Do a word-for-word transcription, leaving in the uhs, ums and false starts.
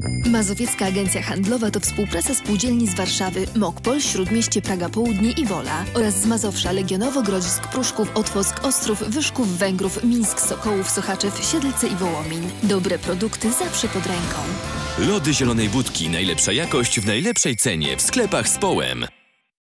Mazowiecka Agencja Handlowa to współpraca spółdzielni z Warszawy, Mokpol, Śródmieście, Praga Południe i Wola oraz z Mazowsza, Legionowo, Grodzisk, Pruszków, Otwock, Ostrów, Wyszków, Węgrów, Mińsk, Sokołów, Sochaczew, Siedlce i Wołomin. Dobre produkty zawsze pod ręką. Lody Zielonej Budki. Najlepsza jakość w najlepszej cenie w sklepach z Połem.